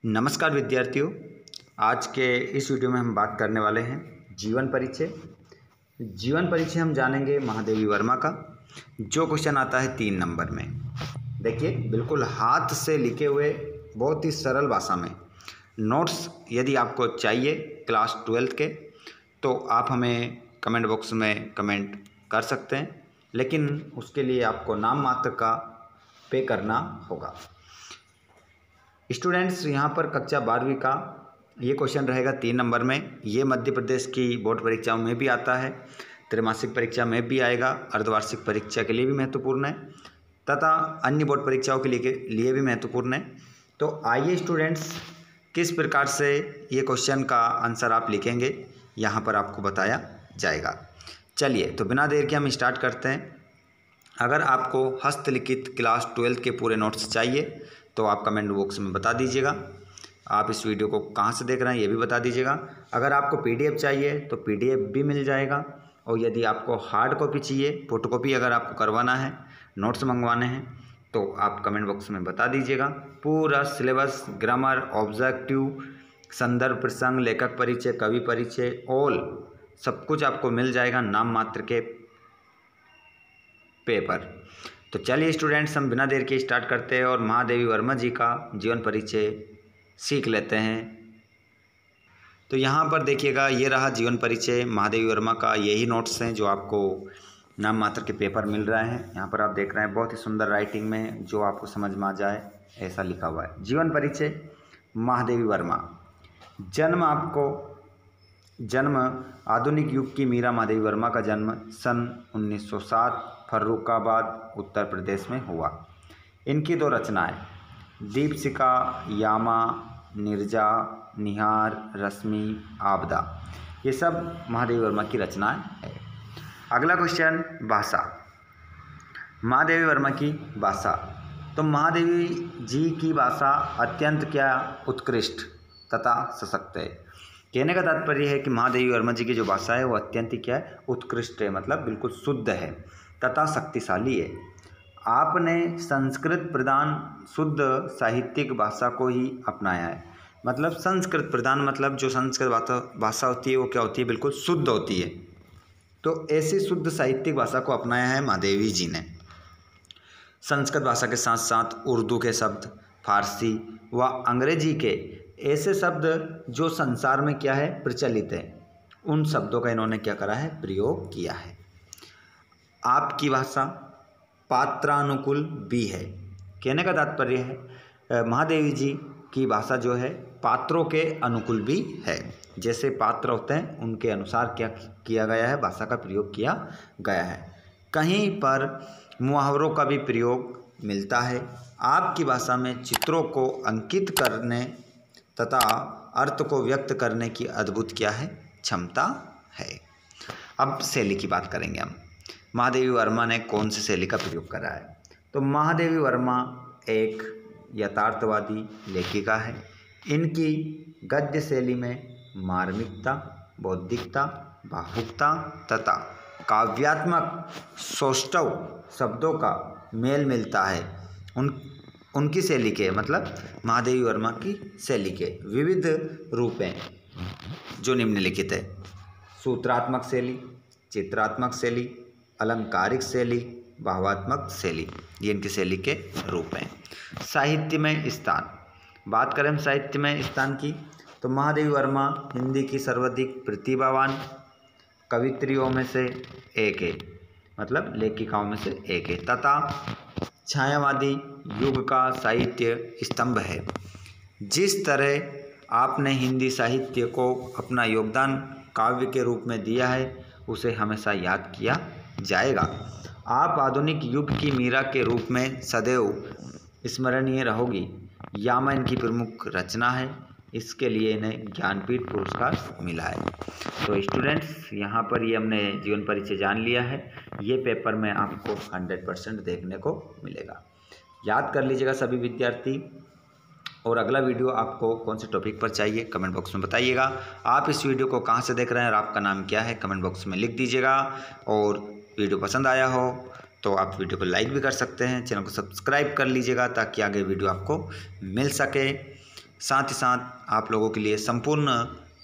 नमस्कार विद्यार्थियों, आज के इस वीडियो में हम बात करने वाले हैं जीवन परिचय। जीवन परिचय हम जानेंगे महादेवी वर्मा का, जो क्वेश्चन आता है 3 नंबर में। देखिए, बिल्कुल हाथ से लिखे हुए बहुत ही सरल भाषा में नोट्स यदि आपको चाहिए क्लास 12 के, तो आप हमें कमेंट बॉक्स में कमेंट कर सकते हैं, लेकिन उसके लिए आपको नाम मात्र का पे करना होगा। स्टूडेंट्स, यहाँ पर कक्षा 12वीं का ये क्वेश्चन रहेगा 3 नंबर में। ये मध्य प्रदेश की बोर्ड परीक्षाओं में भी आता है, त्रैमासिक परीक्षा में भी आएगा, अर्धवार्षिक परीक्षा के लिए भी महत्वपूर्ण है तथा अन्य बोर्ड परीक्षाओं के लिए भी महत्वपूर्ण है। तो आइए स्टूडेंट्स, किस प्रकार से ये क्वेश्चन का आंसर आप लिखेंगे यहाँ पर आपको बताया जाएगा। चलिए, तो बिना देर के हम स्टार्ट करते हैं। अगर आपको हस्तलिखित क्लास 12 के पूरे नोट्स चाहिए तो आप कमेंट बॉक्स में बता दीजिएगा। आप इस वीडियो को कहाँ से देख रहे हैं ये भी बता दीजिएगा। अगर आपको पीडीएफ चाहिए तो पीडीएफ भी मिल जाएगा, और यदि आपको हार्ड कॉपी चाहिए, फोटोकॉपी अगर आपको करवाना है, नोट्स मंगवाने हैं, तो आप कमेंट बॉक्स में बता दीजिएगा। पूरा सिलेबस, ग्रामर, ऑब्जेक्टिव, संदर्भ प्रसंग, लेखक परिचय, कवि परिचय, ऑल सब कुछ आपको मिल जाएगा नाम मात्र के पेपर। तो चलिए स्टूडेंट्स, हम बिना देर के स्टार्ट करते हैं और महादेवी वर्मा जी का जीवन परिचय सीख लेते हैं। तो यहाँ पर देखिएगा, ये रहा जीवन परिचय महादेवी वर्मा का। यही नोट्स हैं जो आपको नाम मात्र के पेपर मिल रहे हैं। यहाँ पर आप देख रहे हैं बहुत ही सुंदर राइटिंग में, जो आपको समझ में आ जाए ऐसा लिखा हुआ है। जीवन परिचय महादेवी वर्मा। जन्म आधुनिक युग की मीरा महादेवी वर्मा का जन्म सन 1907 फर्रुखाबाद उत्तर प्रदेश में हुआ। इनकी 2 रचनाएं, दीपशिखा, यामा, निर्जा, निहार, रश्मि, आपदा, ये सब महादेवी वर्मा की रचनाएं हैं। अगला क्वेश्चन, भाषा। महादेवी वर्मा की भाषा। तो महादेवी जी की भाषा अत्यंत क्या उत्कृष्ट तथा सशक्त है। कहने का तात्पर्य है कि महादेवी वर्मा जी की जो भाषा है वो अत्यंत ही क्या है, उत्कृष्ट है, मतलब बिल्कुल शुद्ध है तथा शक्तिशाली है। आपने संस्कृत प्रधान शुद्ध साहित्यिक भाषा को ही अपनाया है। मतलब संस्कृत प्रधान मतलब जो संस्कृत भाषा होती है वो क्या होती है, बिल्कुल शुद्ध होती है। तो ऐसी शुद्ध साहित्यिक भाषा को अपनाया है महादेवी जी ने। संस्कृत भाषा के साथ साथ उर्दू के शब्द, फारसी व अंग्रेजी के ऐसे शब्द जो संसार में क्या है, प्रचलित है, उन शब्दों का इन्होंने क्या करा है, प्रयोग किया है। आपकी भाषा पात्रानुकूल भी है। कहने का तात्पर्य है महादेवी जी की भाषा जो है पात्रों के अनुकूल भी है। जैसे पात्र होते हैं उनके अनुसार क्या किया गया है, भाषा का प्रयोग किया गया है। कहीं पर मुहावरों का भी प्रयोग मिलता है। आपकी भाषा में चित्रों को अंकित करने तथा अर्थ को व्यक्त करने की अद्भुत क्या है, क्षमता है। अब शैली की बात करेंगे हम। महादेवी वर्मा ने कौन सी शैली का प्रयोग करा है। तो महादेवी वर्मा एक यथार्थवादी लेखिका है। इनकी गद्य शैली में मार्मिकता, बौद्धिकता, भावुकता तथा काव्यात्मक सौष्ठव शब्दों का मेल मिलता है। उनकी शैली के मतलब महादेवी वर्मा की शैली के विविध रूप हैं जो निम्नलिखित है। सूत्रात्मक शैली, चित्रात्मक शैली, अलंकारिक शैली, भावात्मक शैली, ये इनकी शैली के रूप हैं। साहित्य में स्थान। बात करें हम साहित्य में स्थान की, तो महादेवी वर्मा हिंदी की सर्वाधिक प्रतिभावान कवित्रियों में से एक है, मतलब लेखिकाओं में से एक है, तथा छायावादी युग का साहित्य स्तंभ है। जिस तरह आपने हिंदी साहित्य को अपना योगदान काव्य के रूप में दिया है, उसे हमेशा याद किया जाएगा। आप आधुनिक युग की मीरा के रूप में सदैव स्मरणीय रहोगी। यामा इनकी प्रमुख रचना है। इसके लिए इन्हें ज्ञानपीठ पुरस्कार मिला है। तो स्टूडेंट्स, यहाँ पर ये हमने जीवन परिचय जान लिया है। ये पेपर में आपको 100% देखने को मिलेगा। याद कर लीजिएगा सभी विद्यार्थी। और अगला वीडियो आपको कौन से टॉपिक पर चाहिए कमेंट बॉक्स में बताइएगा। आप इस वीडियो को कहाँ से देख रहे हैं और आपका नाम क्या है कमेंट बॉक्स में लिख दीजिएगा। और वीडियो पसंद आया हो तो आप वीडियो को लाइक भी कर सकते हैं, चैनल को सब्सक्राइब कर लीजिएगा ताकि आगे वीडियो आपको मिल सके। साथ ही साथ आप लोगों के लिए संपूर्ण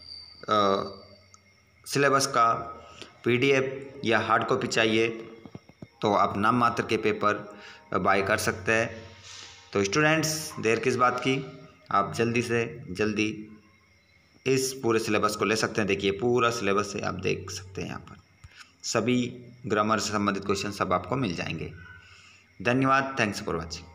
सिलेबस का PDF या हार्ड कॉपी चाहिए तो आप नाम मात्र के पेपर बाय कर सकते हैं। तो स्टूडेंट्स, देर किस बात की, आप जल्दी से जल्दी इस पूरे सिलेबस को ले सकते हैं। देखिए पूरा सिलेबस है, आप देख सकते हैं यहाँ पर सभी ग्रामर से संबंधित क्वेश्चन सब आपको मिल जाएंगे। धन्यवाद, थैंक्स फॉर वॉचिंग।